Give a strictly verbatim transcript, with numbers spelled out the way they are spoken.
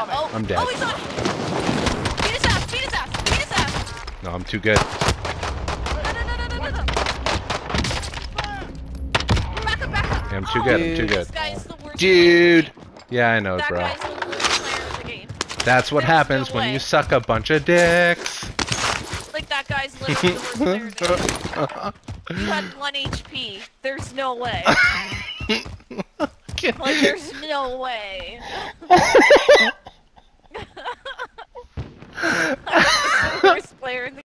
Oh, I'm dead. Oh, he's on. Beat his ass, beat his ass, beat his ass. No, I'm too good. No, no, no, no, no, no, no. Back up, back up. Yeah, I'm too Oh, good, I'm too good. This guy is the worst Dude! player in the game. Yeah, I know, That bro. guy's the worst player in the game. That's what There's happens no when way. you suck a bunch of dicks. Like, that guy's literally the worst player in the game. You had one H P. There's no way. Like, there's no way. I'm the worst player in the